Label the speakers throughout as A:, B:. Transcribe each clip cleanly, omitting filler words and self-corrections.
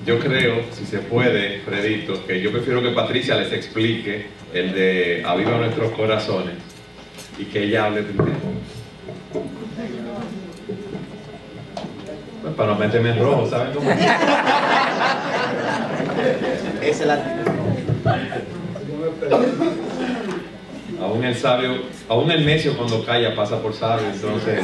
A: yo creo, si se puede, Fredito, que yo prefiero que Patricia les explique el de Aviva Nuestros Corazones y que ella hable primero. Pues para no meterme en rojo, ¿saben cómo?
B: Esa es la...
A: Aún el sabio, aún el necio cuando calla pasa por sabio, entonces...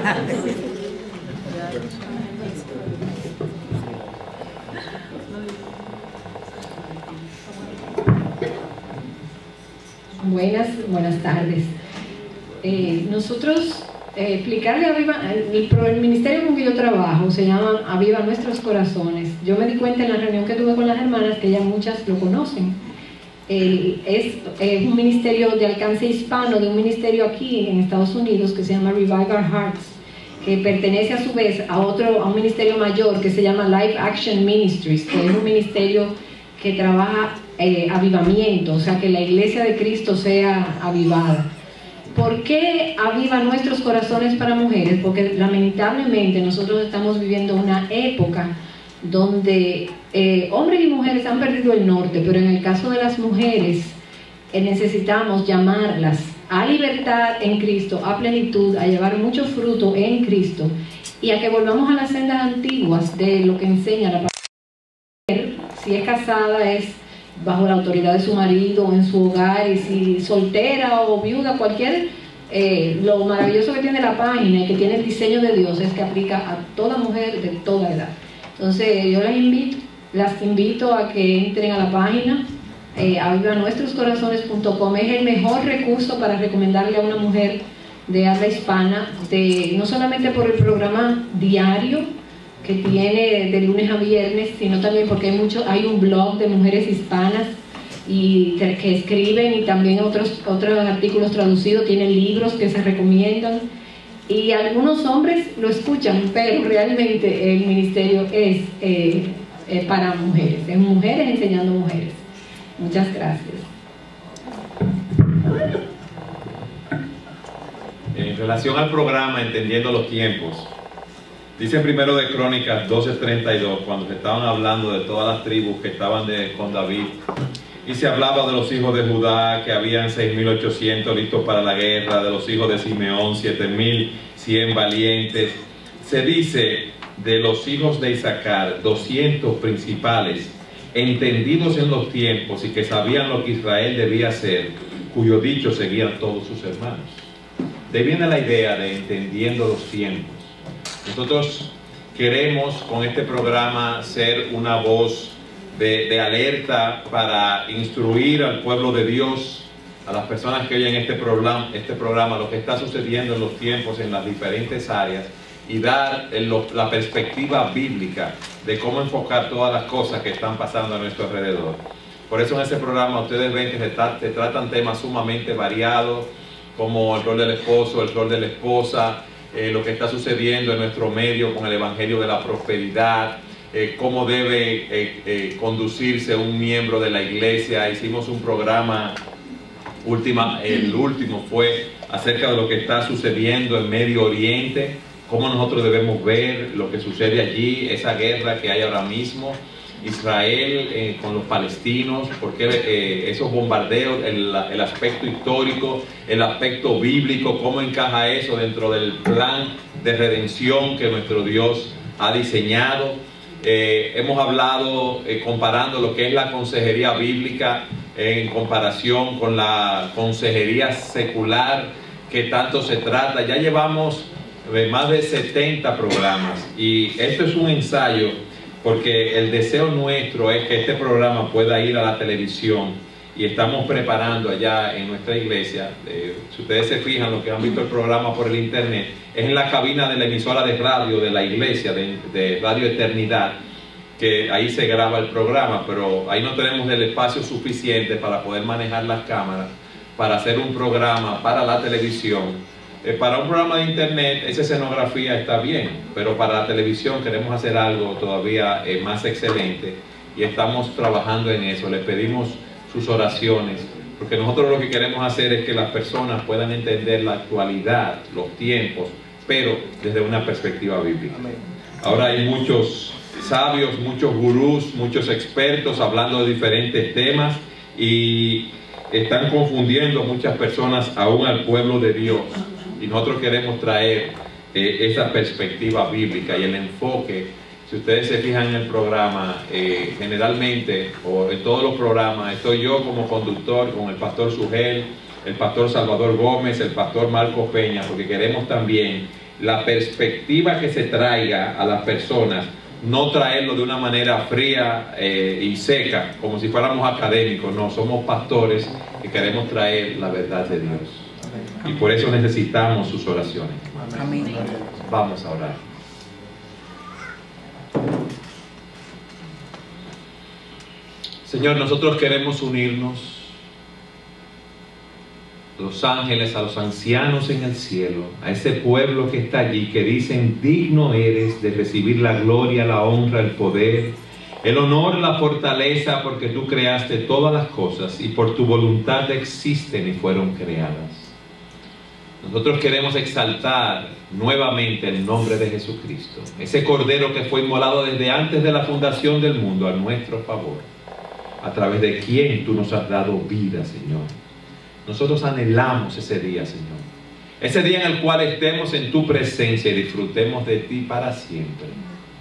C: Buenas tardes. Nosotros, explicarle a Aviva, el ministerio con que yo trabajo se llama Aviva Nuestros Corazones. Yo me di cuenta en la reunión que tuve con las hermanas que ya muchas lo conocen. Es un ministerio de alcance hispano, de un ministerio aquí en Estados Unidos que se llama Revive Our Hearts, que pertenece a su vez a un ministerio mayor que se llama Life Action Ministries, que es un ministerio que trabaja avivamiento, o sea, que la iglesia de Cristo sea avivada. ¿Por qué Aviva Nuestros Corazones para mujeres? Porque lamentablemente nosotros estamos viviendo una época donde hombres y mujeres han perdido el norte, pero en el caso de las mujeres necesitamos llamarlas a libertad en Cristo, a plenitud, a llevar mucho fruto en Cristo y a que volvamos a las sendas antiguas de lo que enseña la palabra. Si es casada es bajo la autoridad de su marido en su hogar, y si soltera o viuda, cualquier lo maravilloso que tiene la página y que tiene el diseño de Dios es que aplica a toda mujer de toda edad. Entonces yo las invito a que entren a la página avivanuestroscorazones.com. Es el mejor recurso para recomendarle a una mujer de habla hispana, no solamente por el programa diario que tiene de lunes a viernes, sino también porque hay un blog de mujeres hispanas que escriben, y también otros artículos traducidos, tienen libros que se recomiendan, y algunos hombres lo escuchan, pero realmente el ministerio es para mujeres, es mujeres enseñando mujeres. Muchas gracias.
A: En relación al programa Entendiendo los Tiempos, dice primero de Crónicas 12:32, cuando se estaban hablando de todas las tribus que estaban con David, y se hablaba de los hijos de Judá, que habían 6.800 listos para la guerra, de los hijos de Simeón, 7.100 valientes. Se dice de los hijos de Isaacar, 200 principales, entendidos en los tiempos y que sabían lo que Israel debía hacer, cuyo dicho seguían todos sus hermanos. De ahí viene la idea de entendiendo los tiempos. Nosotros queremos con este programa ser una voz de alerta para instruir al pueblo de Dios, a las personas que oyen este programa, lo que está sucediendo en los tiempos en las diferentes áreas, y dar la perspectiva bíblica de cómo enfocar todas las cosas que están pasando a nuestro alrededor. Por eso en ese programa ustedes ven que se tratan temas sumamente variados, como el rol del esposo, el rol de la esposa, lo que está sucediendo en nuestro medio con el Evangelio de la Prosperidad, cómo debe conducirse un miembro de la iglesia. Hicimos un programa, el último fue acerca de lo que está sucediendo en Medio Oriente, cómo nosotros debemos ver lo que sucede allí, esa guerra que hay ahora mismo, Israel con los palestinos, porque esos bombardeos, el aspecto histórico, el aspecto bíblico, cómo encaja eso dentro del plan de redención que nuestro Dios ha diseñado. Hemos hablado comparando lo que es la consejería bíblica en comparación con la consejería secular, que tanto se trata. Ya llevamos más de 70 programas, y esto es un ensayo, porque el deseo nuestro es que este programa pueda ir a la televisión, y estamos preparando allá en nuestra iglesia. Si ustedes se fijan, los que han visto el programa por el internet, es en la cabina de la emisora de radio de la iglesia, de Radio Eternidad, que ahí se graba el programa, pero ahí no tenemos el espacio suficiente para poder manejar las cámaras, para hacer un programa para la televisión. Para un programa de internet esa escenografía está bien, pero para la televisión queremos hacer algo todavía más excelente, y estamos trabajando en eso. Les pedimos sus oraciones, porque nosotros lo que queremos hacer es que las personas puedan entender la actualidad, los tiempos, pero desde una perspectiva bíblica. Ahora hay muchos sabios, muchos gurús, muchos expertos hablando de diferentes temas y están confundiendo muchas personas aún al pueblo de Dios. Y nosotros queremos traer esa perspectiva bíblica y el enfoque. Si ustedes se fijan en el programa, generalmente, o en todos los programas, estoy yo como conductor con el pastor Sugel, el pastor Salvador Gómez, el pastor Marcos Peña, porque queremos también la perspectiva que se traiga a las personas, no traerlo de una manera fría y seca, como si fuéramos académicos. No, somos pastores que queremos traer la verdad de Dios. Y por eso necesitamos sus oraciones.
B: Amén.
A: Vamos a orar. Señor, nosotros queremos unirnos, los ángeles, a los ancianos en el cielo, a ese pueblo que está allí, que dicen: digno eres de recibir la gloria, la honra, el poder, el honor, la fortaleza, porque tú creaste todas las cosas y por tu voluntad existen y fueron creadas. Nosotros queremos exaltar nuevamente el nombre de Jesucristo, ese Cordero que fue inmolado desde antes de la fundación del mundo a nuestro favor, a través de quien tú nos has dado vida, Señor. Nosotros anhelamos ese día, Señor, ese día en el cual estemos en tu presencia y disfrutemos de ti para siempre.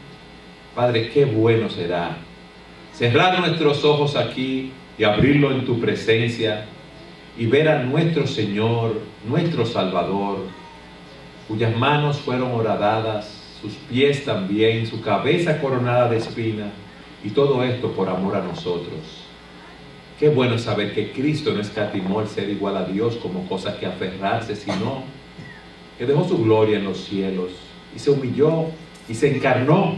A: Padre, qué bueno será cerrar nuestros ojos aquí y abrirlo en tu presencia y ver a nuestro Señor, nuestro Salvador, cuyas manos fueron horadadas, sus pies también, su cabeza coronada de espinas, y todo esto por amor a nosotros. Qué bueno saber que Cristo no escatimó el ser igual a Dios como cosa que aferrarse, sino que dejó su gloria en los cielos y se humilló y se encarnó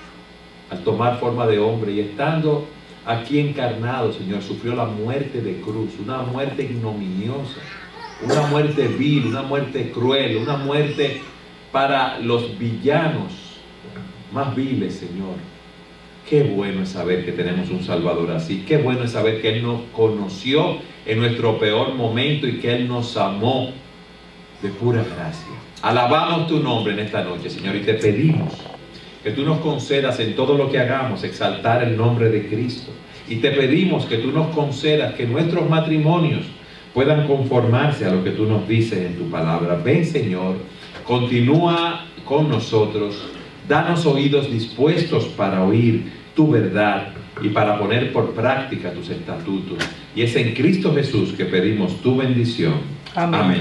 A: al tomar forma de hombre, y estando aquí encarnado, Señor, sufrió la muerte de cruz, una muerte ignominiosa, una muerte vil, una muerte cruel, una muerte para los villanos más viles, Señor. Qué bueno es saber que tenemos un Salvador así. Qué bueno es saber que Él nos conoció en nuestro peor momento y que Él nos amó de pura gracia. Alabamos tu nombre en esta noche, Señor, y te pedimos que tú nos concedas en todo lo que hagamos exaltar el nombre de Cristo. Y te pedimos que tú nos concedas que nuestros matrimonios puedan conformarse a lo que tú nos dices en tu palabra. Ven, Señor, continúa con nosotros. Danos oídos dispuestos para oír tu verdad y para poner por práctica tus estatutos. Y es en Cristo Jesús que pedimos tu bendición. Amén. Amén.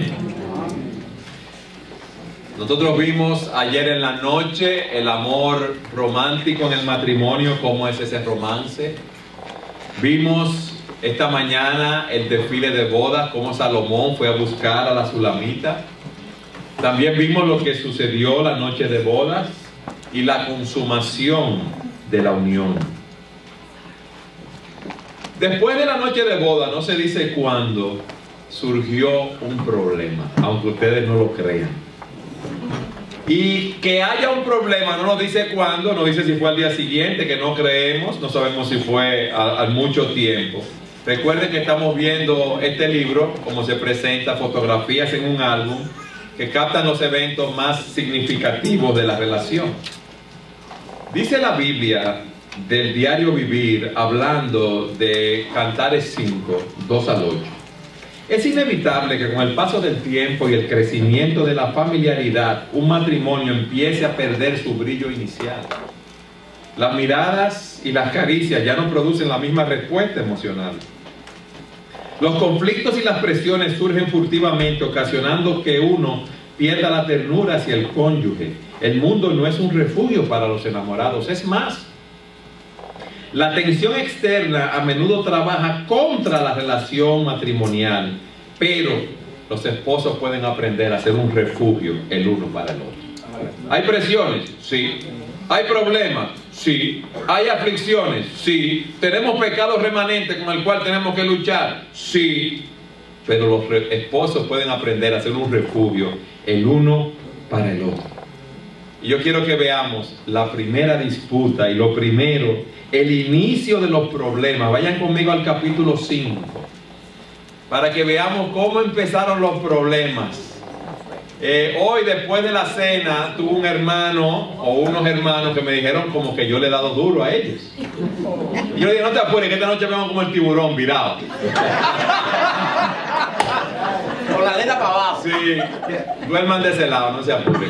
A: Nosotros vimos ayer en la noche el amor romántico en el matrimonio, cómo es ese romance. Vimos esta mañana el desfile de bodas, cómo Salomón fue a buscar a la Sulamita. También vimos lo que sucedió la noche de bodas y la consumación de la unión. Después de la noche de boda, no se dice cuándo, surgió un problema, aunque ustedes no lo crean. Y que haya un problema no nos dice cuándo, no dice si fue al día siguiente, que no creemos, no sabemos si fue al mucho tiempo. Recuerden que estamos viendo este libro, como se presenta, fotografías en un álbum, que captan los eventos más significativos de la relación. Dice la Biblia del Diario Vivir, hablando de Cantares 5, 2 al 8. Es inevitable que con el paso del tiempo y el crecimiento de la familiaridad, un matrimonio empiece a perder su brillo inicial. Las miradas y las caricias ya no producen la misma respuesta emocional. Los conflictos y las presiones surgen furtivamente, ocasionando que uno pierda la ternura hacia el cónyuge. El mundo no es un refugio para los enamorados, es más. La tensión externa a menudo trabaja contra la relación matrimonial, pero los esposos pueden aprender a ser un refugio el uno para el otro. ¿Hay presiones? Sí. ¿Hay problemas? Sí. ¿Hay aflicciones? Sí. ¿Tenemos pecados remanentes con el cual tenemos que luchar? Sí. Pero los esposos pueden aprender a ser un refugio el uno para el otro. Y yo quiero que veamos la primera disputa y lo primero, el inicio de los problemas. Vayan conmigo al capítulo 5 para que veamos cómo empezaron los problemas. Hoy después de la cena tuve un hermano o unos hermanos que me dijeron como que yo le he dado duro a ellos. Y yo le dije, no te apures, que esta noche vamos como el tiburón virado.
B: Con la aleta para abajo.
A: Sí, duerman de ese lado, no se apuren.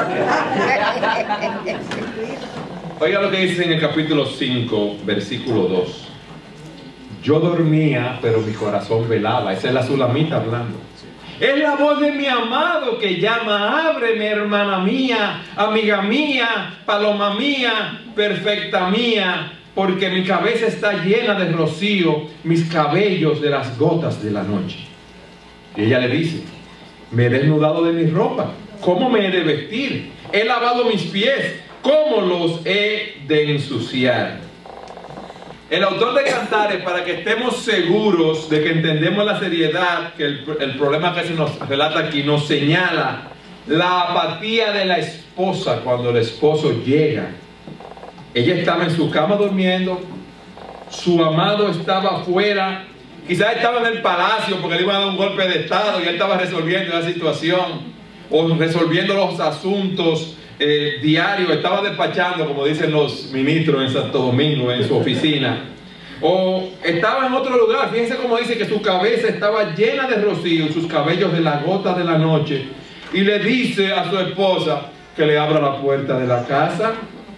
A: Oiga lo que dice en el capítulo 5, versículo 2. Yo dormía, pero mi corazón velaba. Esa es la Sulamita hablando. Es la voz de mi amado que llama, ábreme, hermana mía, amiga mía, paloma mía, perfecta mía, porque mi cabeza está llena de rocío, mis cabellos de las gotas de la noche. Y ella le dice, me he desnudado de mi ropa, ¿cómo me he de vestir? He lavado mis pies, ¿cómo los he de ensuciar? El autor de Cantares, para que estemos seguros de que entendemos la seriedad, que el problema que se nos relata aquí nos señala la apatía de la esposa cuando el esposo llega. Ella estaba en su cama durmiendo, su amado estaba afuera, quizás estaba en el palacio porque le iban a dar un golpe de estado y él estaba resolviendo la situación o resolviendo los asuntos diario, estaba despachando, como dicen los ministros en Santo Domingo, en su oficina, o estaba en otro lugar. Fíjense cómo dice que su cabeza estaba llena de rocío, sus cabellos de las gotas de la noche, y le dice a su esposa que le abra la puerta de la casa,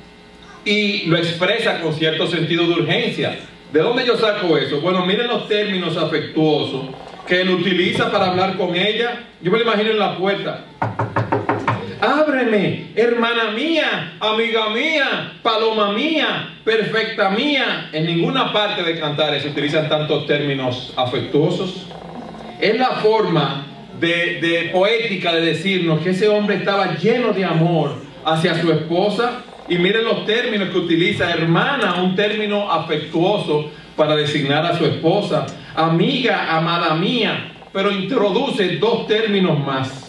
A: y lo expresa con cierto sentido de urgencia. ¿De dónde yo saco eso? Bueno, miren los términos afectuosos que él utiliza para hablar con ella. Yo me lo imagino en la puerta. Ábreme, hermana mía, amiga mía, paloma mía, perfecta mía. En ninguna parte de Cantares se utilizan tantos términos afectuosos. Es la forma de poética de decirnos que ese hombre estaba lleno de amor hacia su esposa. Y miren los términos que utiliza: hermana, un término afectuoso para designar a su esposa; amiga, amada mía, pero introduce dos términos más: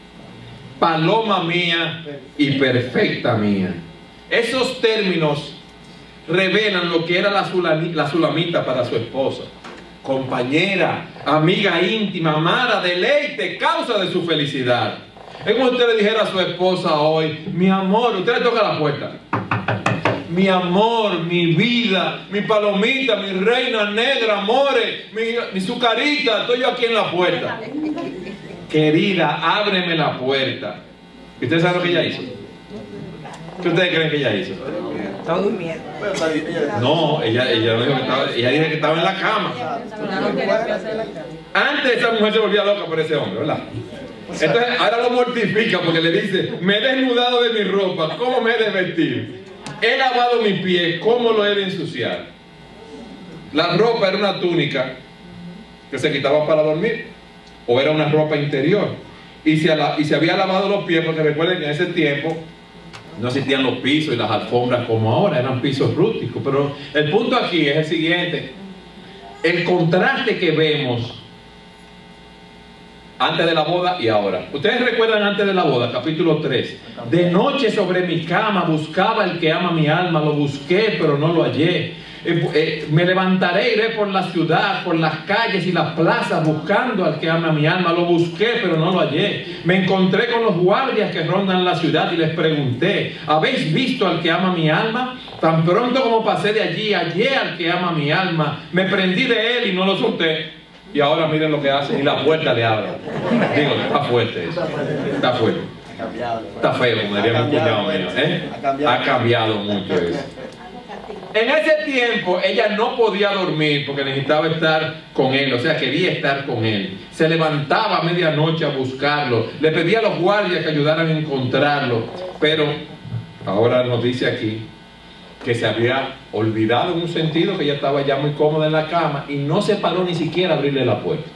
A: paloma mía y perfecta mía. Esos términos revelan lo que era la Sulamita para su esposa: compañera, amiga íntima, amada, deleite, causa de su felicidad. Es como si usted le dijera a su esposa hoy: mi amor, usted le toca la puerta, mi amor, mi vida, mi palomita, mi reina negra, amore, mi sucarita, estoy yo aquí en la puerta. Querida, ábreme la puerta. ¿Y ustedes saben lo que ella hizo? ¿Qué ustedes creen que ella hizo?
B: Estaba durmiendo.
A: No, ella dijo que estaba, ella dijo que estaba en la cama. Antes esa mujer se volvía loca por ese hombre, ¿verdad? Entonces ahora lo mortifica porque le dice: me he desnudado de mi ropa, ¿cómo me he de vestir? He lavado mis pies, ¿cómo lo he de ensuciar? La ropa era una túnica que se quitaba para dormir, o era una ropa interior, y se había lavado los pies, porque recuerden que en ese tiempo no existían los pisos y las alfombras como ahora, eran pisos rústicos. Pero el punto aquí es el siguiente: el contraste que vemos antes de la boda y ahora. Ustedes recuerdan antes de la boda, capítulo 3. De noche sobre mi cama buscaba el que ama mi alma, lo busqué pero no lo hallé. Me levantaré, iré por la ciudad, por las calles y las plazas buscando al que ama mi alma, lo busqué pero no lo hallé. Me encontré con los guardias que rondan la ciudad y les pregunté: ¿habéis visto al que ama mi alma? Tan pronto como pasé de allí, hallé al que ama mi alma, me prendí de él y no lo solté. Y ahora miren lo que hace, y la puerta le abre. Digo, está fuerte eso. Está fuerte. Está feo, como diría mi cuñado mío, Ha cambiado mucho eso. En ese tiempo ella no podía dormir porque necesitaba estar con él, o sea, quería estar con él. Se levantaba a medianoche a buscarlo, le pedía a los guardias que ayudaran a encontrarlo, pero ahora nos dice aquí que se había olvidado, en un sentido, que ella estaba ya muy cómoda en la cama y no se paró ni siquiera a abrirle la puerta.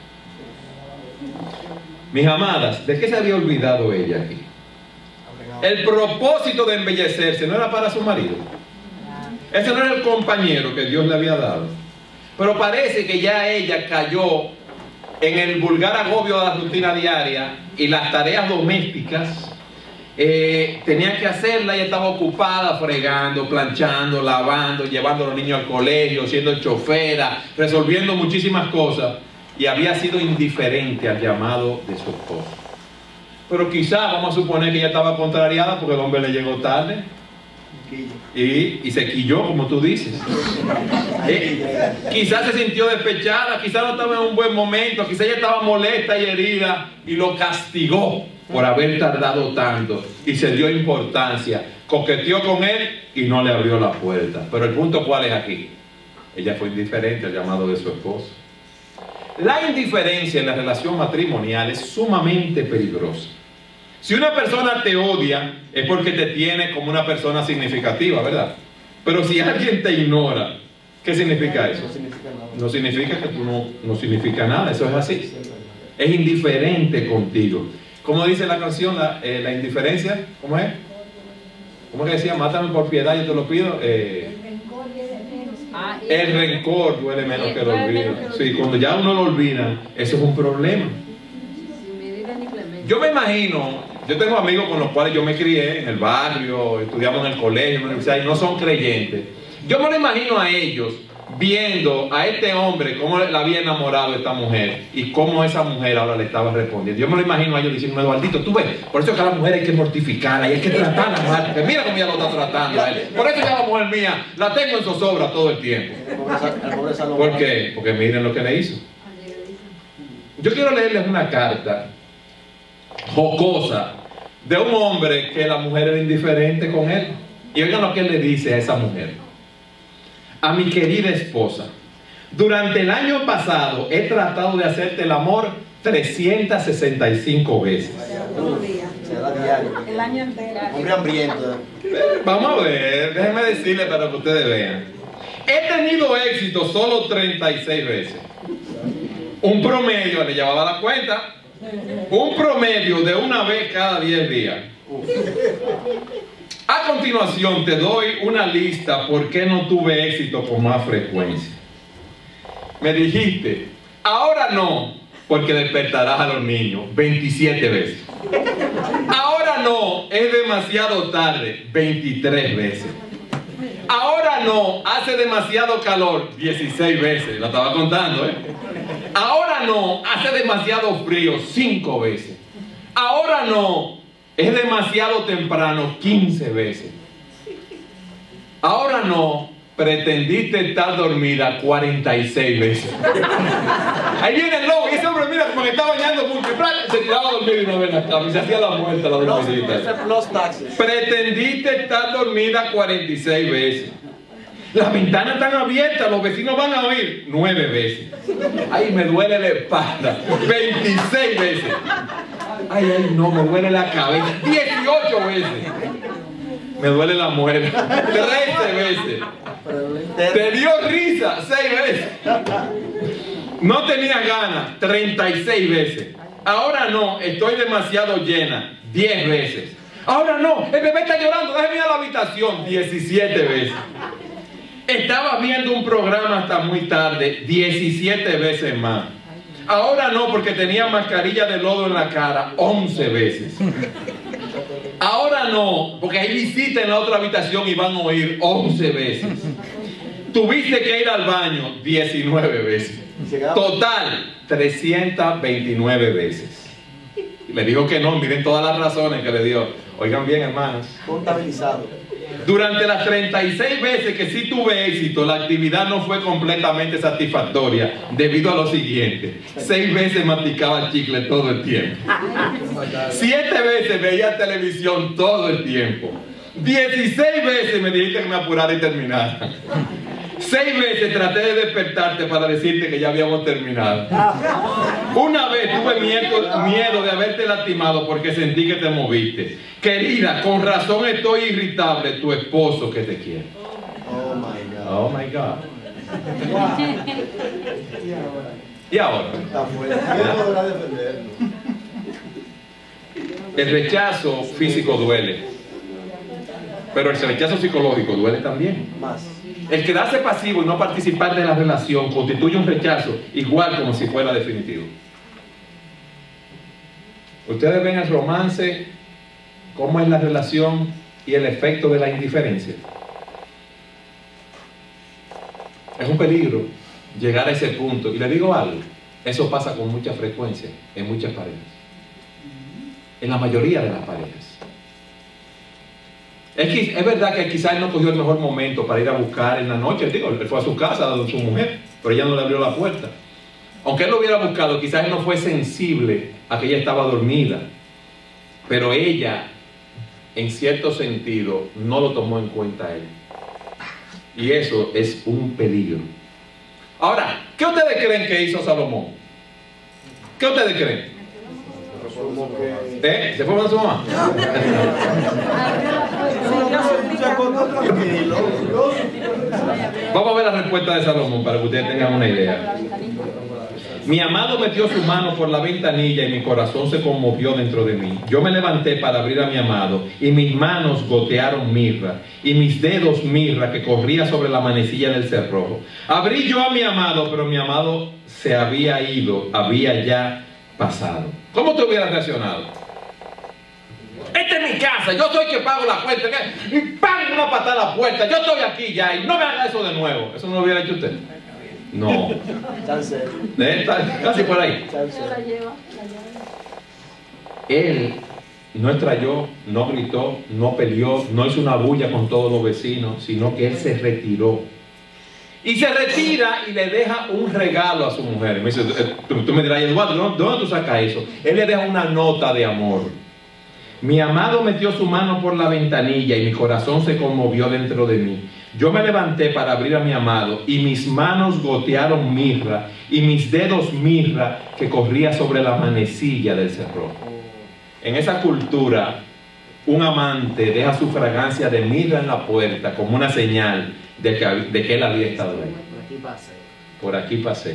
A: Mis amadas, ¿de qué se había olvidado ella aquí? El propósito de embellecerse no era para su marido. Ese no era el compañero que Dios le había dado. Pero parece que ya ella cayó en el vulgar agobio de la rutina diaria y las tareas domésticas. Tenía que hacerla, ella estaba ocupada fregando, planchando, lavando, llevando a los niños al colegio, siendo chofera, resolviendo muchísimas cosas, y había sido indiferente al llamado de su esposo. pero quizás vamos a suponer que ella estaba contrariada porque el hombre le llegó tarde y se quilló, como tú dices. Quizás se sintió despechada, quizás no estaba en un buen momento, quizás ella estaba molesta y herida y lo castigó por haber tardado tanto y se dio importancia, coqueteó con él y no le abrió la puerta. Pero el punto, ¿cuál es aquí? Ella fue indiferente al llamado de su esposo. La indiferencia en la relación matrimonial es sumamente peligrosa. Si una persona te odia es porque te tiene como una persona significativa, ¿verdad? Pero si alguien te ignora, ¿qué significa eso? No significa que tú no significa nada, eso es así. Es indiferente contigo. ¿Cómo dice la canción, la indiferencia? ¿Cómo es? ¿Cómo que decía? Mátame por piedad, yo te lo pido. El rencor duele menos que el olvido. Sí, cuando ya uno lo olvida, eso es un problema. Yo me imagino, yo tengo amigos con los cuales yo me crié en el barrio, estudiamos en el colegio, en la universidad, y no son creyentes. Yo me lo imagino a ellos viendo a este hombre cómo le había enamorado a esta mujer y cómo esa mujer ahora le estaba respondiendo. Yo me lo imagino a ellos diciendo, Eduardito, tú ves, por eso es que a la mujer hay que mortificarla y hay que tratarla mal, porque mira cómo ella lo está tratando a él. Por eso ya la mujer mía la tengo en zozobra todo el tiempo. ¿Por qué? Porque miren lo que le hizo. Yo quiero leerles una carta jocosa de un hombre que la mujer era indiferente con él. Y oigan lo que él le dice a esa mujer. A mi querida esposa, durante el año pasado he tratado de hacerte el amor 365 veces.
B: El año entero.
D: Hombre hambriento.
A: Vamos a ver, déjenme decirles para que ustedes vean. He tenido éxito solo 36 veces. Un promedio, le llevaba la cuenta, un promedio de una vez cada 10 días. A continuación te doy una lista por qué no tuve éxito con más frecuencia. Me dijiste, ahora no, porque despertarás a los niños 27 veces. Ahora no, es demasiado tarde 23 veces. Ahora no, hace demasiado calor 16 veces, la estaba contando, ¿eh? Ahora no, hace demasiado frío 5 veces. Ahora no, es demasiado temprano 15 veces. Ahora no, pretendiste estar dormida 46 veces. Ahí viene el lobo y ese hombre mira como que está bañando mucho. Se tiraba a dormir y no ven la cama y se hacía la muerta la dormidita. Pretendiste estar dormida 46 veces. Las ventanas están abiertas, los vecinos van a oír 9 veces. Ay, me duele la espalda 26 veces. Ay, no, me duele la cabeza 18 veces. Me duele la muela 13 veces. Te dio risa 6 veces. No tenía ganas 36 veces. Ahora no, estoy demasiado llena 10 veces. Ahora no, el bebé está llorando, déjame ir a la habitación 17 veces. Estabas viendo un programa hasta muy tarde 17 veces más. Ahora no, porque tenía mascarilla de lodo en la cara 11 veces. Ahora no, porque hay visita en la otra habitación y van a oír 11 veces. Tuviste que ir al baño 19 veces. Total, 329 veces. Le dijo que no, miren todas las razones que le dio. Oigan bien, hermanos.
D: Contabilizado.
A: Durante las 36 veces que sí tuve éxito, la actividad no fue completamente satisfactoria debido a lo siguiente. 6 veces masticaba chicle todo el tiempo. 7 veces veía televisión todo el tiempo. 16 veces me dijiste que me apurara y terminara. 6 veces traté de despertarte para decirte que ya habíamos terminado. Una vez tuve miedo de haberte lastimado porque sentí que te moviste. Querida, con razón estoy irritable, tu esposo que te quiere.
D: Oh my God.
A: Oh my God. ¿Y ahora?
D: Está fuerte. ¿Quién podrá defenderlo?
A: El rechazo físico duele, pero el rechazo psicológico duele también.
D: Más.
A: El quedarse pasivo y no participar de la relación constituye un rechazo igual como si fuera definitivo. Ustedes ven el romance, cómo es la relación y el efecto de la indiferencia. Es un peligro llegar a ese punto. Y le digo algo, eso pasa con mucha frecuencia en muchas parejas. en la mayoría de las parejas. Es verdad que quizás él no cogió el mejor momento para ir a buscar en la noche. Digo, él fue a su casa donde su mujer, pero ella no le abrió la puerta. Aunque él lo hubiera buscado, quizás él no fue sensible a que ella estaba dormida. Pero ella, en cierto sentido, no lo tomó en cuenta a él. Y eso es un peligro. Ahora, ¿qué ustedes creen que hizo Salomón? ¿Qué ustedes creen? ¿Se fue con su mamá? Vamos a ver la respuesta de Salomón para que ustedes tengan una idea. Mi amado metió su mano por la ventanilla y mi corazón se conmovió dentro de mí. Yo me levanté para abrir a mi amado y mis manos gotearon mirra y mis dedos mirra que corría sobre la manecilla del cerrojo. Abrí yo a mi amado, pero mi amado se había ido, había ya pasado. ¿Cómo te hubieras reaccionado? Esta es mi casa, yo soy que pago la cuenta, y ¡pam! Una patada a la puerta, yo estoy aquí ya y no me haga eso de nuevo. ¿Eso no lo hubiera hecho usted? No. Casi por ahí. Él no estrelló, no gritó, no peleó, no hizo una bulla con todos los vecinos, sino que él se retiró. Y se retira y le deja un regalo a su mujer. Me dice, tú me dirás, Eduardo, ¿dónde tú sacas eso? Él le deja una nota de amor. Mi amado metió su mano por la ventanilla y mi corazón se conmovió dentro de mí. Yo me levanté para abrir a mi amado y mis manos gotearon mirra y mis dedos mirra que corría sobre la manecilla del cerrojo. En esa cultura, un amante deja su fragancia de mirra en la puerta como una señal de que él había estado ahí. Por aquí pasé.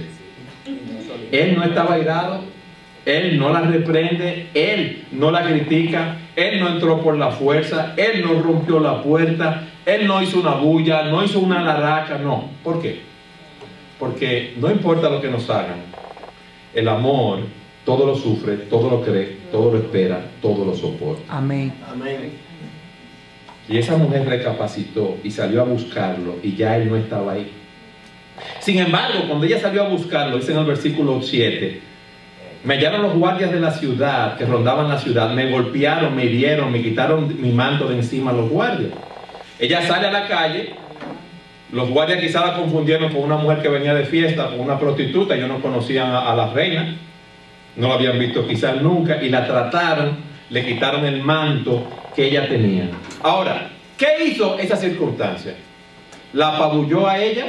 A: Él no estaba airado, él no la reprende, él no la critica, él no entró por la fuerza, él no rompió la puerta, él no hizo una bulla, no hizo una laraca, no. ¿Por qué? Porque no importa lo que nos hagan, el amor todo lo sufre, todo lo cree, todo lo espera, todo lo soporta.
B: Amén.
D: Amén.
A: Y esa mujer recapacitó y salió a buscarlo y ya él no estaba ahí. Sin embargo, cuando ella salió a buscarlo, dice en el versículo 7, me hallaron los guardias de la ciudad que rondaban la ciudad, me golpearon, me hirieron, me quitaron mi manto de encima los guardias. Ella sale a la calle, los guardias quizás la confundieron con una mujer que venía de fiesta, con una prostituta, ellos no conocían a la reina, no la habían visto quizás nunca, y la trataron, le quitaron el manto que ella tenía. Ahora, ¿qué hizo esa circunstancia? ¿La apabulló a ella?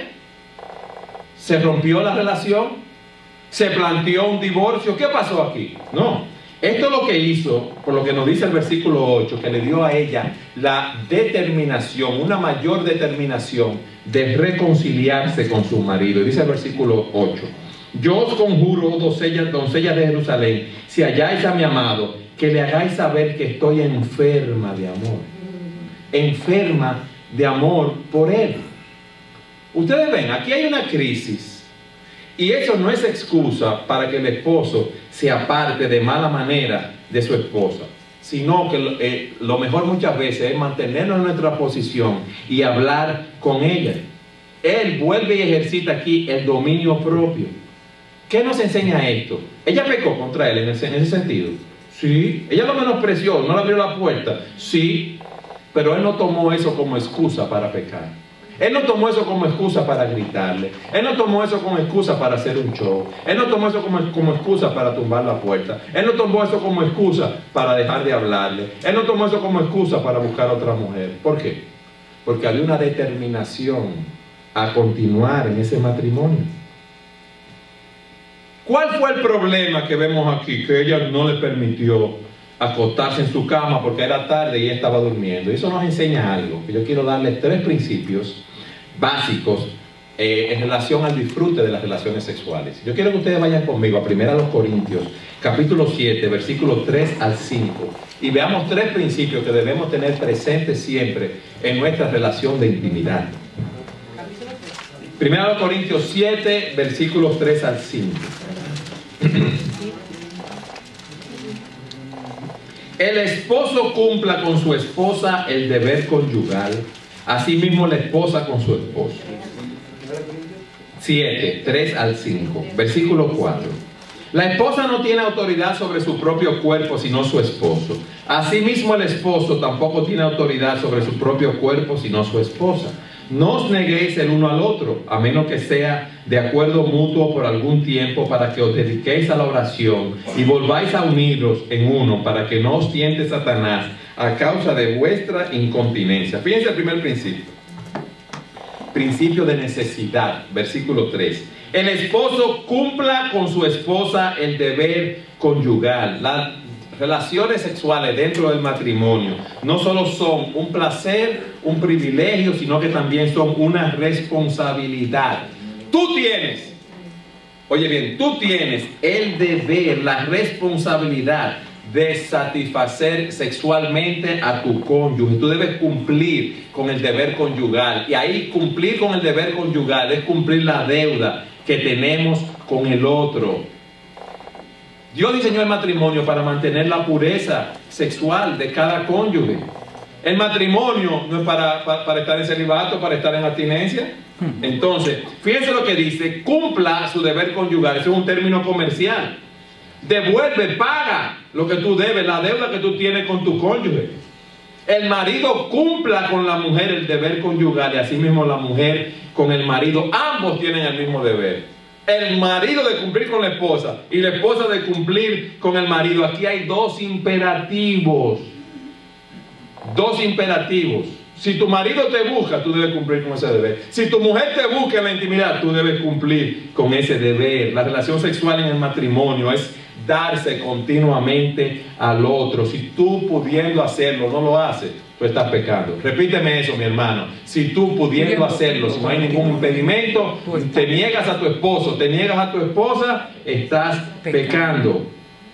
A: ¿Se rompió la relación? ¿Se planteó un divorcio? ¿Qué pasó aquí? No. Esto es lo que hizo, por lo que nos dice el versículo 8, que le dio a ella la determinación, una mayor determinación de reconciliarse con su marido. Y dice el versículo 8, yo os conjuro, doncellas de Jerusalén, si halláis a mi amado, que le hagáis saber que estoy enferma de amor. Enferma de amor por él. Ustedes ven, aquí hay una crisis. Y eso no es excusa para que el esposo se aparte de mala manera de su esposa, sino que lo mejor muchas veces es mantenernos en nuestra posición y hablar con ella. Él vuelve y ejercita aquí el dominio propio. ¿Qué nos enseña esto? Ella pecó contra él en ese sentido. Sí. Ella lo menospreció, no le abrió la puerta. Sí. Pero él no tomó eso como excusa para pecar. Él no tomó eso como excusa para gritarle. Él no tomó eso como excusa para hacer un show. Él no tomó eso como excusa para tumbar la puerta. Él no tomó eso como excusa para dejar de hablarle. Él no tomó eso como excusa para buscar otra mujer. ¿Por qué? Porque había una determinación a continuar en ese matrimonio. ¿Cuál fue el problema que vemos aquí? Que ella no le permitió acostarse en su cama porque era tarde y ella estaba durmiendo. Eso nos enseña algo. Yo quiero darles 3 principios básicos en relación al disfrute de las relaciones sexuales. Yo quiero que ustedes vayan conmigo a 1 Corintios, capítulo 7, versículos 3 al 5, y veamos 3 principios que debemos tener presentes siempre en nuestra relación de intimidad. 1 Corintios 7, versículos 3 al 5. El esposo cumpla con su esposa el deber conyugal, asimismo la esposa con su esposo. 7, 3 al 5, versículo 4. La esposa no tiene autoridad sobre su propio cuerpo, sino su esposo. Asimismo, el esposo tampoco tiene autoridad sobre su propio cuerpo, sino su esposa. No os neguéis el uno al otro, a menos que sea de acuerdo mutuo por algún tiempo, para que os dediquéis a la oración y volváis a uniros en uno, para que no os tiente Satanás a causa de vuestra incontinencia. Fíjense el primer principio. Principio de necesidad, versículo 3. El esposo cumpla con su esposa el deber conyugal. Las relaciones sexuales dentro del matrimonio no solo son un placer, un privilegio, sino que también son una responsabilidad. Tú tienes, oye bien, tú tienes el deber, la responsabilidad de satisfacer sexualmente a tu cónyuge. Tú debes cumplir con el deber conyugal. Y ahí cumplir con el deber conyugal es cumplir la deuda que tenemos con el otro. Dios diseñó el matrimonio para mantener la pureza sexual de cada cónyuge. El matrimonio no es para estar en celibato, para estar en abstinencia. Entonces, fíjense lo que dice: cumpla su deber conyugal. Eso es un término comercial. Devuelve, paga lo que tú debes, la deuda que tú tienes con tu cónyuge. El marido cumpla con la mujer el deber conyugal, y así mismo la mujer con el marido. Ambos tienen el mismo deber. El marido de cumplir con la esposa y la esposa de cumplir con el marido. Aquí hay dos imperativos. Dos imperativos. Si tu marido te busca, tú debes cumplir con ese deber. Si tu mujer te busca en la intimidad, tú debes cumplir con ese deber. La relación sexual en el matrimonio es darse continuamente al otro. Si tú pudiendo hacerlo no lo haces, tú estás pecando. Repíteme eso, mi hermano. Si tú pudiendo hacerlo, si no hay ningún impedimento, te niegas a tu esposo, te niegas a tu esposa, estás pecando.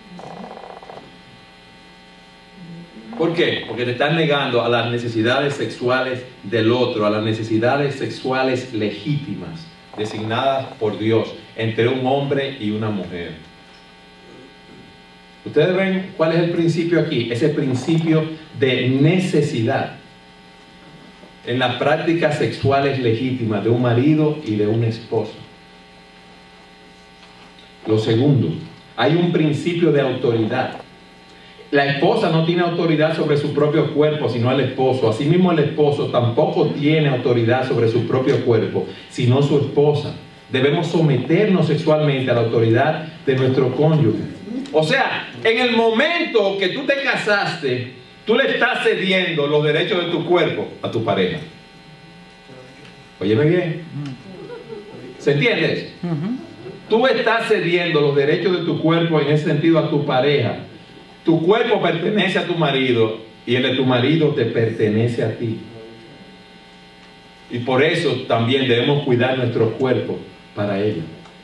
A: ¿Por qué? Porque te estás negando a las necesidades sexuales del otro, a las necesidades sexuales legítimas, designadas por Dios entre un hombre y una mujer. Ustedes ven cuál es el principio aquí, ese principio de necesidad en las prácticas sexuales legítimas de un marido y de una esposa. Lo segundo, hay un principio de autoridad. La esposa no tiene autoridad sobre su propio cuerpo, sino el esposo. Asimismo, el esposo tampoco tiene autoridad sobre su propio cuerpo, sino su esposa. Debemos someternos sexualmente a la autoridad de nuestro cónyuge. O sea, en el momento que tú te casaste, tú le estás cediendo los derechos de tu cuerpo a tu pareja. Óyeme bien. ¿Se entiende eso? Tú estás cediendo los derechos de tu cuerpo en ese sentido a tu pareja. Tu cuerpo pertenece a tu marido y el de tu marido te pertenece a ti. Y por eso también debemos cuidar nuestro cuerpo para ello.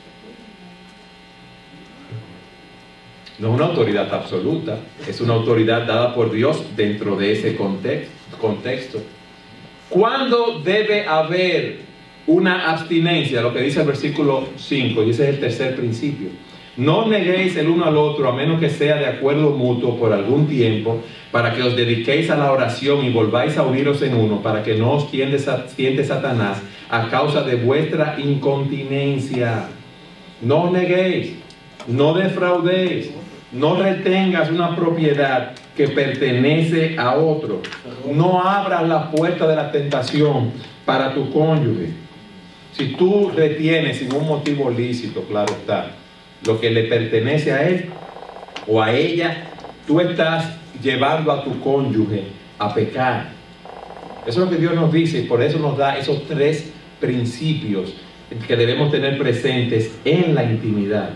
A: No es una autoridad absoluta, es una autoridad dada por Dios dentro de ese contexto. ¿Cuándo debe haber una abstinencia? Lo que dice el versículo 5, y ese es el tercer principio. No neguéis el uno al otro, a menos que sea de acuerdo mutuo por algún tiempo, para que os dediquéis a la oración y volváis a uniros en uno, para que no os tiente Satanás a causa de vuestra incontinencia. No os neguéis, no defraudéis, no retengas una propiedad que pertenece a otro. No abras la puerta de la tentación para tu cónyuge. Si tú retienes sin un motivo lícito, claro está, lo que le pertenece a él o a ella, tú estás llevando a tu cónyuge a pecar. Eso es lo que Dios nos dice, y por eso nos da esos tres principios que debemos tener presentes en la intimidad.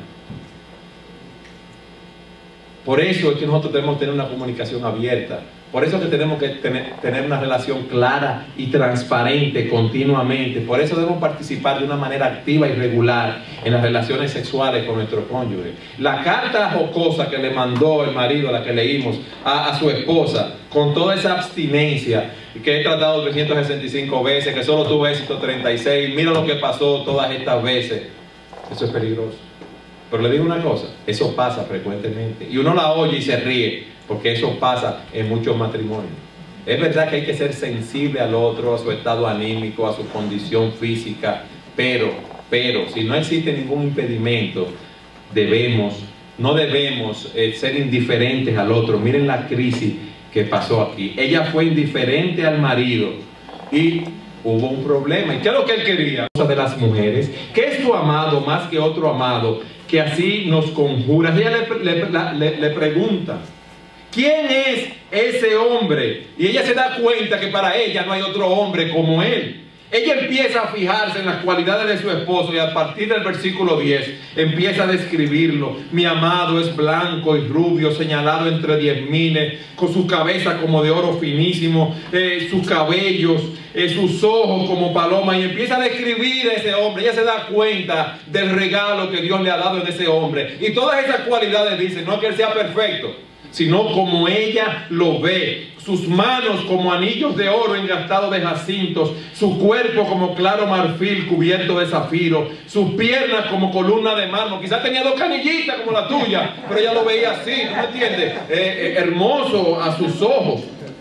A: Por eso es que nosotros debemos tener una comunicación abierta. Por eso es que tenemos que tener una relación clara y transparente continuamente. Por eso debemos participar de una manera activa y regular en las relaciones sexuales con nuestro cónyuge. La carta jocosa que le mandó el marido, la que leímos, a su esposa, con toda esa abstinencia, que he tratado 365 veces, que solo tuvo éxito 36, mira lo que pasó todas estas veces. Eso es peligroso. Pero le digo una cosa, eso pasa frecuentemente. Y uno la oye y se ríe, porque eso pasa en muchos matrimonios. Es verdad que hay que ser sensible al otro, a su estado anímico, a su condición física, pero si no existe ningún impedimento, no debemos ser indiferentes al otro. Miren la crisis que pasó aquí. Ella fue indiferente al marido y hubo un problema. ¿Y qué es lo que él quería? De las mujeres, ¿qué es tu amado más que otro amado, que así nos conjuras? Ella le pregunta, ¿quién es ese hombre? Y ella se da cuenta que para ella no hay otro hombre como él. Ella empieza a fijarse en las cualidades de su esposo y a partir del versículo 10 empieza a describirlo. Mi amado es blanco y rubio, señalado entre 10,000, con su cabeza como de oro finísimo, sus cabellos, sus ojos como paloma, y empieza a describir a ese hombre. Ella se da cuenta del regalo que Dios le ha dado en ese hombre. Y todas esas cualidades dicen, no que él sea perfecto, sino como ella lo ve. Sus manos como anillos de oro engastados de jacintos, su cuerpo como claro marfil cubierto de zafiro, sus piernas como columna de mármol. Quizás tenía 2 canillitas como la tuya, pero ella lo veía así, ¿tú me entiendes? Hermoso a sus ojos.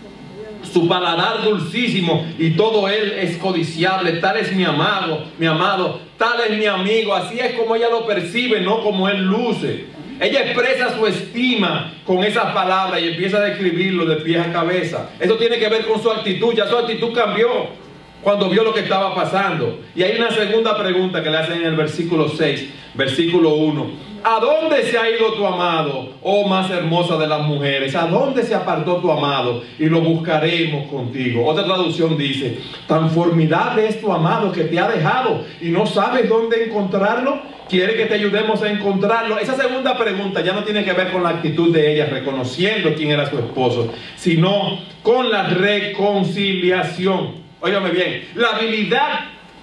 A: Su paladar dulcísimo y todo él es codiciable. Tal es mi amado, tal es mi amigo. Así es como ella lo percibe, no como él luce. Ella expresa su estima con esas palabras y empieza a describirlo de pies a cabeza. Eso tiene que ver con su actitud. Ya su actitud cambió cuando vio lo que estaba pasando. Y hay una segunda pregunta que le hacen en el versículo 6, versículo 1. ¿A dónde se ha ido tu amado, oh más hermosa de las mujeres? ¿A dónde se apartó tu amado? Y lo buscaremos contigo. Otra traducción dice, tan formidable es tu amado que te ha dejado y no sabes dónde encontrarlo. ¿Quiere que te ayudemos a encontrarlo? Esa segunda pregunta ya no tiene que ver con la actitud de ella reconociendo quién era su esposo, sino con la reconciliación. Óigame bien, la habilidad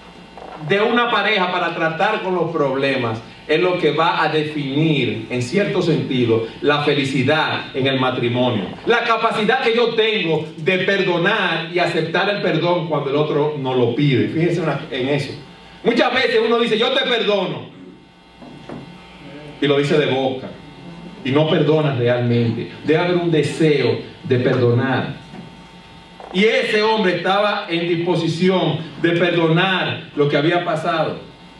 A: de una pareja para tratar con los problemas es lo que va a definir, en cierto sentido, la felicidad en el matrimonio. La capacidad que yo tengo de perdonar y aceptar el perdón cuando el otro no lo pide. Fíjense en eso. Muchas veces uno dice, yo te perdono, y lo dice de boca, y no perdona realmente. Debe haber un deseo de perdonar. Y ese hombre estaba en disposición de perdonar lo que había pasado.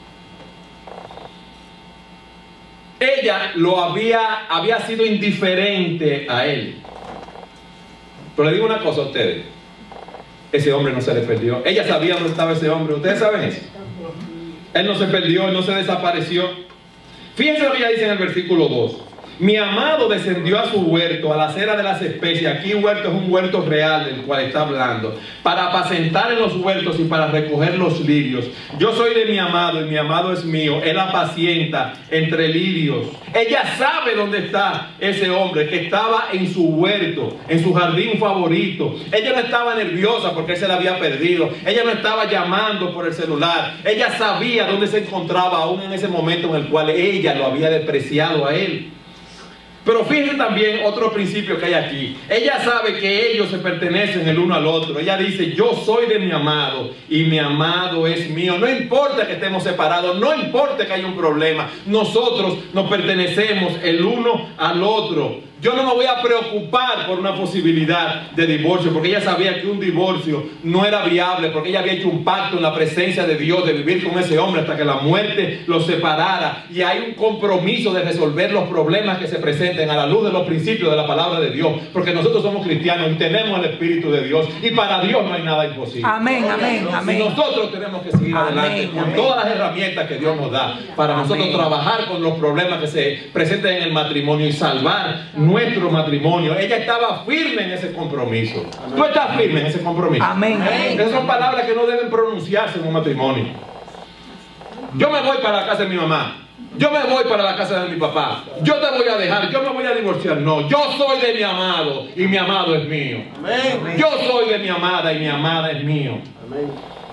A: Ella había sido indiferente a él. Pero le digo una cosa a ustedes, ese hombre no se le perdió. Ella sabía dónde estaba ese hombre. ¿Ustedes saben eso? Él no se perdió, él no se desapareció. Fíjense lo que ella dice en el versículo 2. Mi amado descendió a su huerto, a la acera de las especies. Aquí huerto es un huerto real del cual está hablando. Para apacentar en los huertos y para recoger los lirios. Yo soy de mi amado y mi amado es mío. Él apacienta entre lirios. Ella sabe dónde está ese hombre que estaba en su huerto, en su jardín favorito. Ella no estaba nerviosa porque él se la había perdido. Ella no estaba llamando por el celular. Ella sabía dónde se encontraba aún en ese momento en el cual ella lo había despreciado a él. Pero fíjense también otro principio que hay aquí. Ella sabe que ellos se pertenecen el uno al otro. Ella dice, yo soy de mi amado y mi amado es mío. No importa que estemos separados, no importa que haya un problema. Nosotros nos pertenecemos el uno al otro. Yo no me voy a preocupar por una posibilidad de divorcio, porque ella sabía que un divorcio no era viable, porque ella había hecho un pacto en la presencia de Dios de vivir con ese hombre hasta que la muerte los separara. Y hay un compromiso de resolver los problemas que se presenten a la luz de los principios de la palabra de Dios, porque nosotros somos cristianos y tenemos el Espíritu de Dios, y para Dios no hay nada imposible.
B: Amén, amén, amén.
A: Y nosotros tenemos que seguir adelante con todas las herramientas que Dios nos da para nosotros trabajar con los problemas que se presenten en el matrimonio y salvar nuestro matrimonio. Ella estaba firme en ese compromiso. Amén. Tú estás firme en ese compromiso.
B: Amén.
A: Esas son palabras que no deben pronunciarse en un matrimonio. Yo me voy para la casa de mi mamá. Yo me voy para la casa de mi papá. Yo te voy a dejar. Yo me voy a divorciar. No, yo soy de mi amado y mi amado es mío. Amén. Yo soy de mi amada y mi amada es mío. Amén.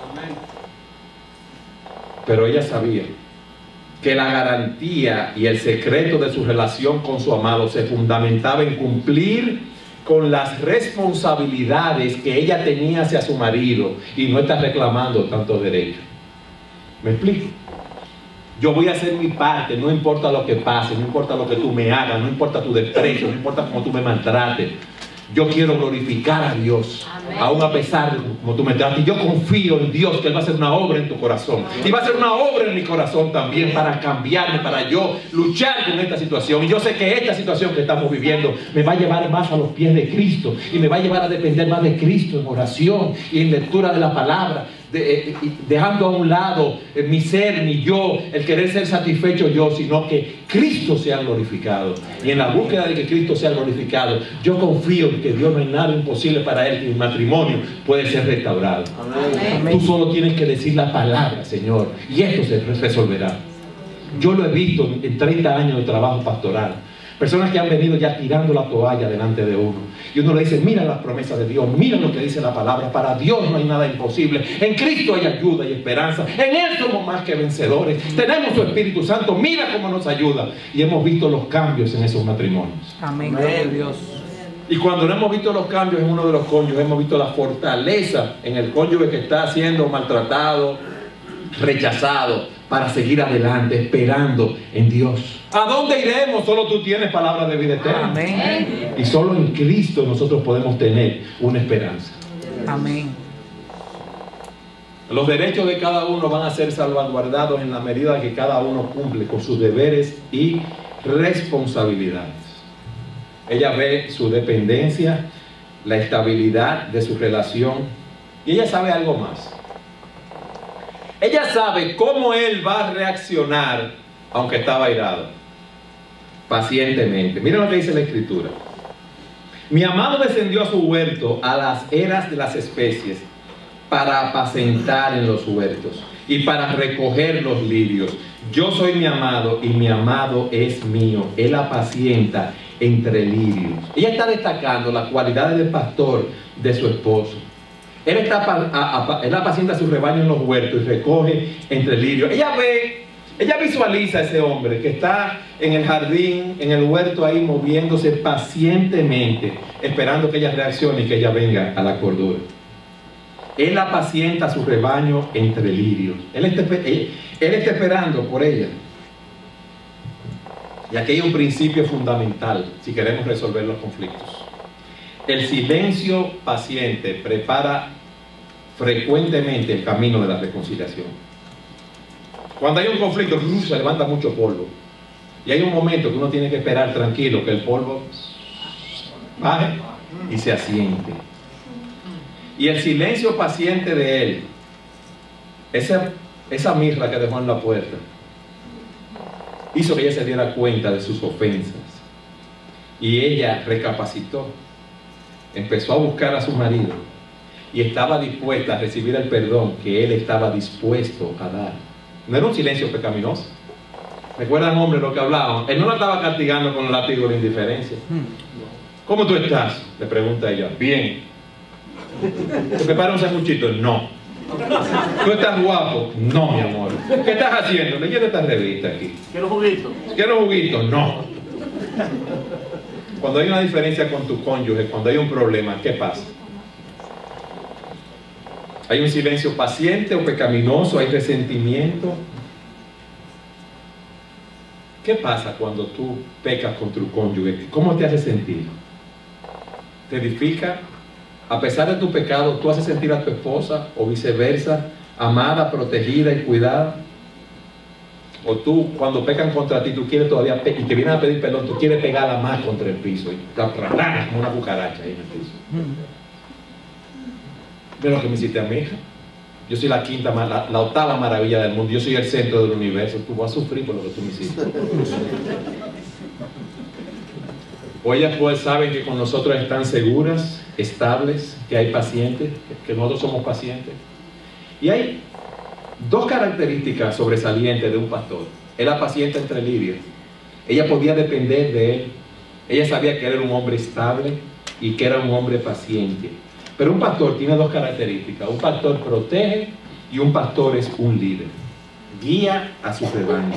A: Pero ella sabía que la garantía y el secreto de su relación con su amado se fundamentaba en cumplir con las responsabilidades que ella tenía hacia su marido y no estar reclamando tantos derechos. ¿Me explico? Yo voy a hacer mi parte, no importa lo que pase, no importa lo que tú me hagas, no importa tu desprecio, no importa cómo tú me maltrates.
E: Yo quiero glorificar a Dios, aún a pesar de como tú me tratas. Y yo confío en Dios que Él va a hacer una obra en tu corazón. Y va a hacer una obra en mi corazón también para cambiarme, para yo luchar con esta situación. Y yo sé que esta situación que estamos viviendo me va a llevar más a los pies de Cristo. Y me va a llevar a depender más de Cristo en oración y en lectura de la palabra. Dejando a un lado mi ser, mi yo, el querer ser satisfecho yo, sino que Cristo sea glorificado. Y en la búsqueda de que Cristo sea glorificado, yo confío en que Dios no hay nada imposible para Él, que mi matrimonio puede ser restaurado. Amén. Tú solo tienes que decir la palabra, Señor, y esto se resolverá. Yo lo he visto en 30 años de trabajo pastoral. Personas que han venido ya tirando la toalla delante de uno. Y uno le dice, mira las promesas de Dios, mira lo que dice la palabra. Para Dios no hay nada imposible. En Cristo hay ayuda y esperanza. En Él somos más que vencedores. Tenemos su Espíritu Santo, mira cómo nos ayuda. Y hemos visto los cambios en esos matrimonios.
F: Amén. Dios.
E: Y cuando no hemos visto los cambios en uno de los cónyuges, hemos visto la fortaleza en el cónyuge que está siendo maltratado, rechazado, para seguir adelante, esperando en Dios. ¿A dónde iremos? Solo tú tienes palabra de vida eterna.
F: Amén.
E: Y solo en Cristo nosotros podemos tener una esperanza.
F: Amén.
E: Los derechos de cada uno van a ser salvaguardados en la medida que cada uno cumple con sus deberes y responsabilidades. Ella ve su dependencia, la estabilidad de su relación, y ella sabe algo más. Ella sabe cómo él va a reaccionar aunque estaba airado. Pacientemente. Miren lo que dice la Escritura. Mi amado descendió a su huerto, a las eras de las especies, para apacentar en los huertos y para recoger los lirios. Yo soy mi amado y mi amado es mío. Él apacienta entre lirios. Ella está destacando las cualidades del pastor de su esposo. Él apacienta su rebaño en los huertos y recoge entre lirios. Ella visualiza a ese hombre que está en el jardín, en el huerto ahí moviéndose pacientemente, esperando que ella reaccione y que ella venga a la cordura. Él apacienta su rebaño entre lirios. Él está esperando por ella. Y aquí hay un principio fundamental si queremos resolver los conflictos. El silencio paciente prepara frecuentemente el camino de la reconciliación. Cuando hay un conflicto, se levanta mucho polvo. Y hay un momento que uno tiene que esperar tranquilo que el polvo baje y se asiente. Y el silencio paciente de él, esa mirra que dejó en la puerta, hizo que ella se diera cuenta de sus ofensas. Y ella recapacitó. Empezó a buscar a su marido y estaba dispuesta a recibir el perdón que él estaba dispuesto a dar. No era un silencio pecaminoso. ¿Recuerdan, hombre, lo que hablaban? Él no la estaba castigando con el látigo de la indiferencia. ¿Cómo tú estás?, le pregunta ella. Bien. ¿Te prepara un sanguchito? No. ¿Tú estás guapo? No, mi amor. ¿Qué estás haciendo? Leyendo esta revista aquí.
D: ¿Quiero juguito?
E: ¿Quiero juguito? No. Cuando hay una diferencia con tu cónyuge, cuando hay un problema, ¿qué pasa? ¿Hay un silencio paciente o pecaminoso? ¿Hay resentimiento? ¿Qué pasa cuando tú pecas con tu cónyuge? ¿Cómo te hace sentir? ¿Te edifica? A pesar de tu pecado, ¿tú haces sentir a tu esposa o viceversa amada, protegida y cuidada? O tú, cuando pecan contra ti, tú quieres todavía, y te vienen a pedir perdón, tú quieres pegarla más contra el piso y la ranas como una cucaracha ahí en el piso. ¿Ves lo que me hiciste a mi hija? Yo soy la octava maravilla del mundo, yo soy el centro del universo, tú vas a sufrir por lo que tú me hiciste. O ellas pues saben que con nosotros están seguras, estables, que hay pacientes, que nosotros somos pacientes. Y hay dos características sobresalientes de un pastor. Él apacienta entre lirios. Ella podía depender de él. Ella sabía que él era un hombre estable y que era un hombre paciente. Pero un pastor tiene dos características. Un pastor protege y un pastor es un líder. Guía a su rebaño.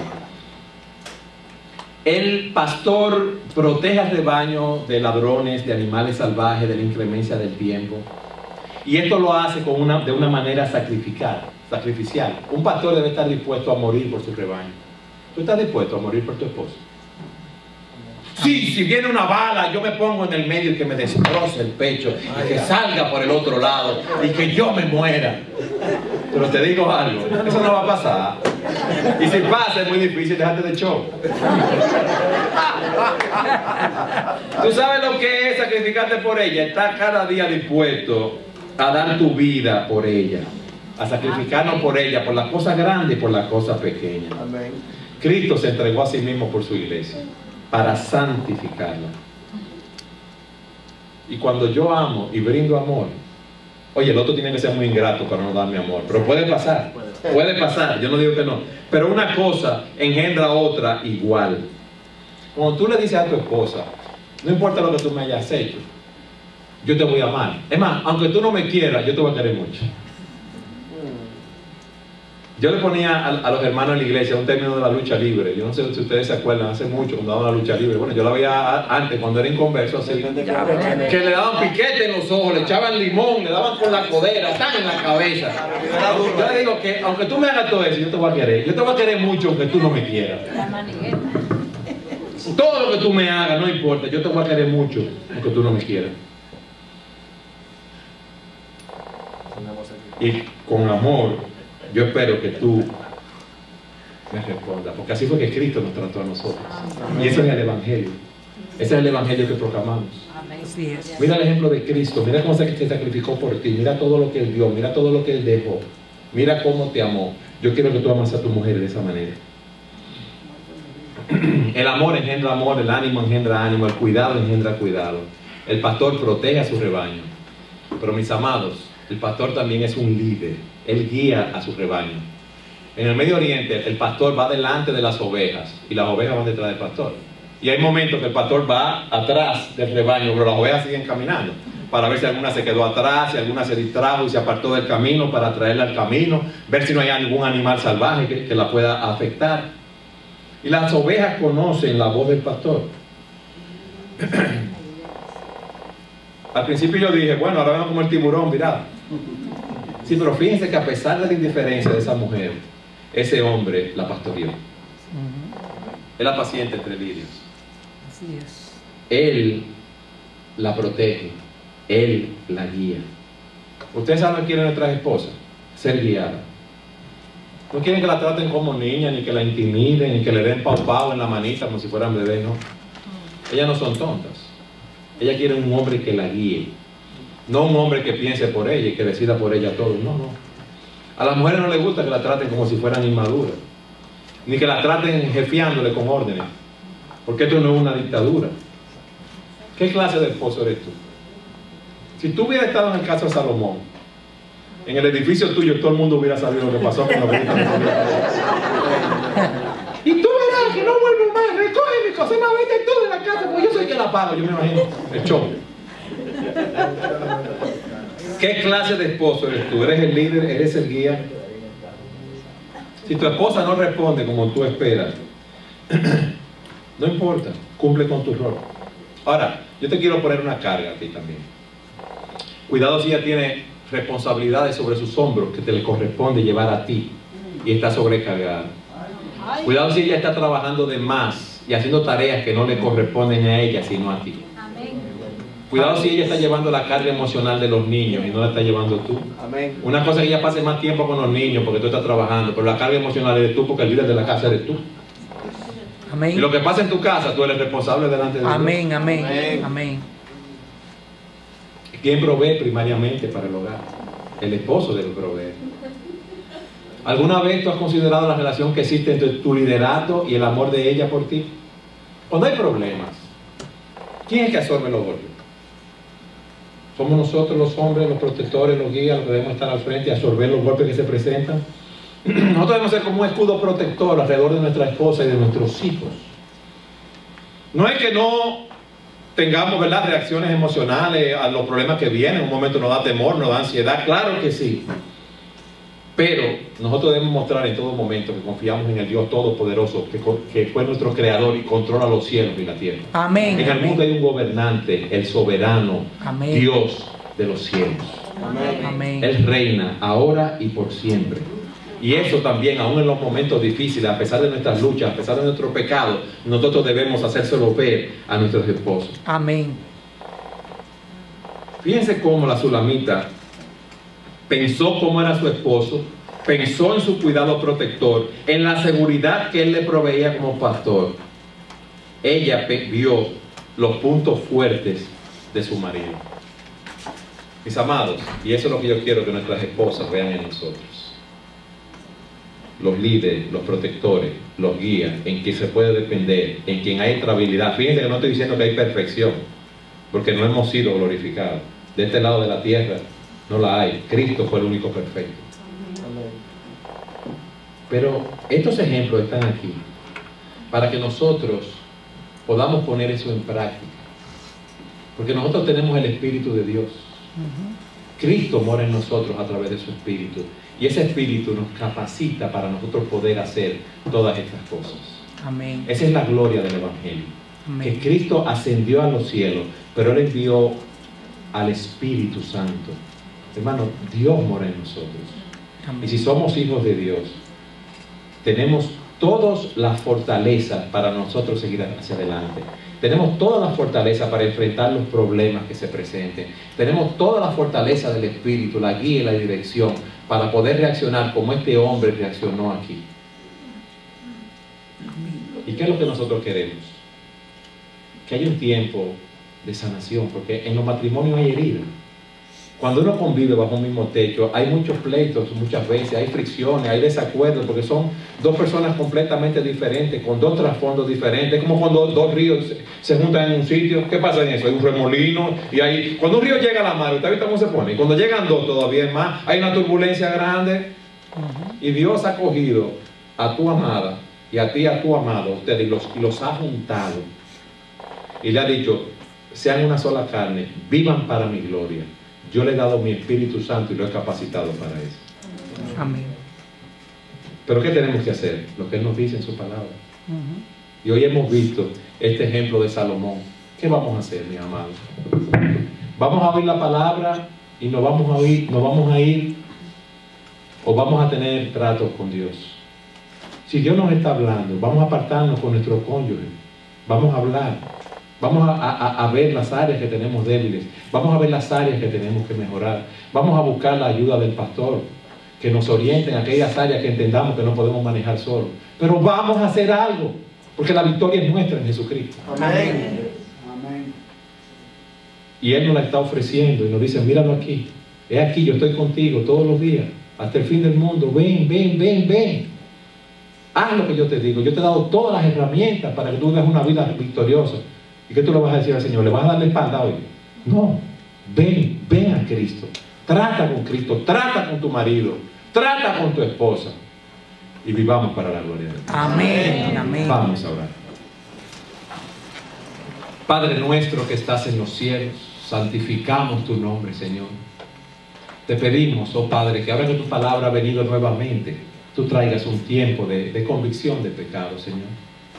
E: El pastor protege al rebaño de ladrones, de animales salvajes, de la inclemencia del tiempo. Y esto lo hace de una manera sacrificial. Un pastor debe estar dispuesto a morir por su rebaño. ¿Tú estás dispuesto a morir por tu esposo? Sí, si viene una bala, yo me pongo en el medio y que me destroce el pecho y que salga por el otro lado y que yo me muera. Pero te digo algo, eso no va a pasar. Y si pasa es muy difícil, dejarte de show. Tú sabes lo que es sacrificarte por ella. Estás cada día dispuesto a dar tu vida por ella, a sacrificarnos por ella, por las cosas grandes y por las cosas pequeñas.
D: Amén.
E: Cristo se entregó a sí mismo por su iglesia para santificarla. Y cuando yo amo y brindo amor, oye, el otro tiene que ser muy ingrato para no darme amor, pero puede pasar, yo no digo que no, pero una cosa engendra otra igual. Cuando tú le dices a tu esposa, no importa lo que tú me hayas hecho, yo te voy a amar. Es más, aunque tú no me quieras, yo te voy a querer mucho. Yo le ponía a los hermanos en la iglesia un término de la lucha libre. Yo no sé si ustedes se acuerdan, hace mucho cuando daban la lucha libre. Bueno, yo la veía antes, cuando era inconverso, así, que le daban piquete en los ojos, le echaban limón, le daban con la codera, tan en la cabeza. Yo le digo que aunque tú me hagas todo eso, yo te voy a querer. Yo te voy a querer mucho aunque tú no me quieras. Todo lo que tú me hagas, no importa, yo te voy a querer mucho aunque tú no me quieras. Y con amor, yo espero que tú me respondas, porque así fue que Cristo nos trató a nosotros. Y ese es el Evangelio. Ese es el Evangelio que proclamamos.
F: Así es.
E: Mira el ejemplo de Cristo, mira cómo se sacrificó por ti, mira todo lo que Él dio, mira todo lo que Él dejó, mira cómo te amó. Yo quiero que tú ames a tu mujer de esa manera. El amor engendra amor, el ánimo engendra ánimo, el cuidado engendra cuidado. El pastor protege a su rebaño. Pero mis amados, el pastor también es un líder. Él guía a su rebaño. En el Medio Oriente, el pastor va delante de las ovejas y las ovejas van detrás del pastor. Y hay momentos que el pastor va atrás del rebaño, pero las ovejas siguen caminando para ver si alguna se quedó atrás, si alguna se distrajo y se apartó del camino, para traerla al camino, ver si no hay algún animal salvaje que la pueda afectar. Y las ovejas conocen la voz del pastor. Al principio yo dije, bueno, ahora vemos como el tiburón, mirad. Sí, pero fíjense que a pesar de la indiferencia de esa mujer, ese hombre la pastoreó. Él la paciente entre lirios.
F: Así es.
E: Él la protege. Él la guía. Ustedes saben lo que quieren nuestras esposas: ser guiadas. No quieren que la traten como niña, ni que la intimiden, ni que le den pau en la manita como si fueran bebés, no. Ellas no son tontas. Ellas quieren un hombre que la guíe. No un hombre que piense por ella y que decida por ella todo. No, no. A las mujeres no les gusta que la traten como si fueran inmaduras, ni que la traten jefiándole con órdenes, porque esto no es una dictadura. ¿Qué clase de esposo eres tú? Si tú hubieras estado en el caso de Salomón, en el edificio tuyo todo el mundo hubiera sabido lo que pasó con los gritos de Salomón. Y tú verás que no vuelvo más, recoge mi cosa, más vete tú de la casa, porque yo soy el que la pago, yo me imagino. El show. ¿Qué clase de esposo eres tú? ¿Eres el líder? ¿Eres el guía? Si tu esposa no responde como tú esperas, no importa, cumple con tu rol. Ahora, yo te quiero poner una carga a ti también. Cuidado si ella tiene responsabilidades sobre sus hombros que te le corresponde llevar a ti y está sobrecargada. Cuidado si ella está trabajando de más y haciendo tareas que no le corresponden a ella sino a ti. Cuidado si ella está llevando la carga emocional de los niños y no la está llevando tú.
D: Amén.
E: Una cosa es que ella pase más tiempo con los niños porque tú estás trabajando, pero la carga emocional eres tú porque el líder de la casa eres tú.
F: Amén.
E: Y lo que pasa en tu casa, tú eres responsable delante de Dios.
F: Amén, amén,
D: Amén.
F: amén.
E: ¿Quién provee primariamente para el hogar? El esposo debe proveer. ¿Alguna vez tú has considerado la relación que existe entre tu liderato y el amor de ella por ti? Cuando hay problemas, ¿quién es que absorbe los golpes? ¿Somos nosotros los hombres, los protectores, los guías, los que debemos estar al frente y absorber los golpes que se presentan? Nosotros debemos ser como un escudo protector alrededor de nuestra esposa y de nuestros hijos. No es que no tengamos, ¿verdad?, reacciones emocionales a los problemas que vienen. Un momento nos da temor, nos da ansiedad, claro que sí. Pero nosotros debemos mostrar en todo momento que confiamos en el Dios Todopoderoso, que fue nuestro creador y controla los cielos y la tierra.
F: Amén.
E: En el mundo hay un gobernante, el soberano,
F: Amén.
E: Dios de los cielos.
D: Amén.
F: Amén.
E: Él reina ahora y por siempre. Y eso también, aún en los momentos difíciles, a pesar de nuestras luchas, a pesar de nuestros pecados, nosotros debemos hacérselo ver a nuestros esposos.
F: Amén.
E: Fíjense cómo la sulamita pensó cómo era su esposo, pensó en su cuidado protector, en la seguridad que él le proveía como pastor. Ella vio los puntos fuertes de su marido. Mis amados, y eso es lo que yo quiero que nuestras esposas vean en nosotros. Los líderes, los protectores, los guías, en quien se puede depender, en quien hay estabilidad. Fíjense que no estoy diciendo que hay perfección, porque no hemos sido glorificados. De este lado de la tierra no la hay. Cristo fue el único perfecto. Pero estos ejemplos están aquí para que nosotros podamos poner eso en práctica. Porque nosotros tenemos el Espíritu de Dios. Cristo mora en nosotros a través de su Espíritu. Y ese Espíritu nos capacita para nosotros poder hacer todas estas cosas.
F: Amén.
E: Esa es la gloria del Evangelio.
F: Amén.
E: Que Cristo ascendió a los cielos, pero Él envió al Espíritu Santo. Hermano, Dios mora en nosotros.
F: Amén.
E: Y si somos hijos de Dios, tenemos todas las fortalezas para nosotros seguir hacia adelante. Tenemos toda la fortaleza para enfrentar los problemas que se presenten. Tenemos toda la fortaleza del Espíritu, la guía y la dirección para poder reaccionar como este hombre reaccionó aquí. ¿Y qué es lo que nosotros queremos? Que haya un tiempo de sanación, porque en los matrimonios hay heridas. Cuando uno convive bajo un mismo techo, hay muchos pleitos muchas veces, hay fricciones, hay desacuerdos, porque son dos personas completamente diferentes, con dos trasfondos diferentes, como cuando dos ríos se juntan en un sitio. ¿Qué pasa en eso? Hay un remolino, y hay, cuando un río llega a la mar, ¿usted ha visto cómo se pone? Y cuando llegan dos todavía es más, hay una turbulencia grande, y Dios ha cogido a tu amada, y a ti a tu amado, ustedes, y los ha juntado, y le ha dicho, sean una sola carne, vivan para mi gloria. Yo le he dado mi Espíritu Santo y lo he capacitado para eso.
F: Amén.
E: Pero ¿qué tenemos que hacer? Lo que Él nos dice en su palabra. Y hoy hemos visto este ejemplo de Salomón. ¿Qué vamos a hacer, mis amados? ¿Vamos a oír la palabra y nos vamos a ir o vamos a tener tratos con Dios? Si Dios nos está hablando, vamos a apartarnos con nuestro cónyuge. Vamos a hablar. Vamos a ver las áreas que tenemos débiles. Vamos a ver las áreas que tenemos que mejorar. Vamos a buscar la ayuda del pastor, que nos oriente en aquellas áreas que entendamos que no podemos manejar solo. Pero vamos a hacer algo, porque la victoria es nuestra en Jesucristo.
D: Amén.
E: Y Él nos la está ofreciendo y nos dice, míralo aquí. He aquí, yo estoy contigo todos los días, hasta el fin del mundo. Ven, ven, ven, ven. Haz lo que yo te digo. Yo te he dado todas las herramientas para que tú vivas una vida victoriosa. ¿Y qué tú le vas a decir al Señor? ¿Le vas a dar la espalda hoy? No. Ven, ven a Cristo. Trata con Cristo. Trata con tu marido. Trata con tu esposa. Y vivamos para la gloria de Dios.
F: Amén. Amén.
E: Vamos a orar. Padre nuestro que estás en los cielos, santificamos tu nombre, Señor. Te pedimos, oh Padre, que ahora que tu palabra ha venido nuevamente, tú traigas un tiempo de convicción de pecado, Señor.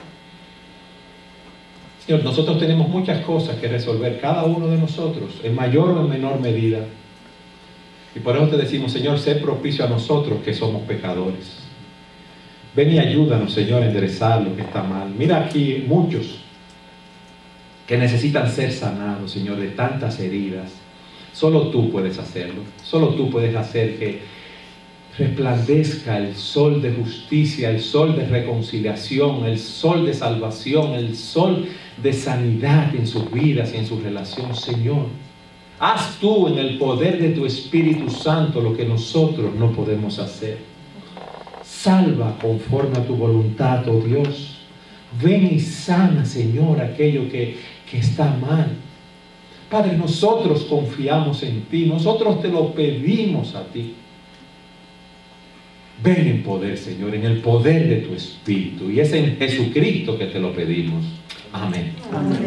E: Señor, nosotros tenemos muchas cosas que resolver, cada uno de nosotros, en mayor o en menor medida. Y por eso te decimos, Señor, sé propicio a nosotros que somos pecadores. Ven y ayúdanos, Señor, a enderezar lo que está mal. Mira aquí muchos que necesitan ser sanados, Señor, de tantas heridas. Solo tú puedes hacerlo. Solo tú puedes hacer que resplandezca el sol de justicia, el sol de reconciliación, el sol de salvación, el sol de sanidad en sus vidas y en su relación. Señor, haz tú en el poder de tu Espíritu Santo lo que nosotros no podemos hacer. Salva conforme a tu voluntad, oh Dios. Ven y sana, Señor, aquello que está mal. Padre, nosotros confiamos en ti, nosotros te lo pedimos a ti. Ven en poder, Señor, en el poder de tu Espíritu. Y es en Jesucristo que te lo pedimos. Amén.
F: Amén.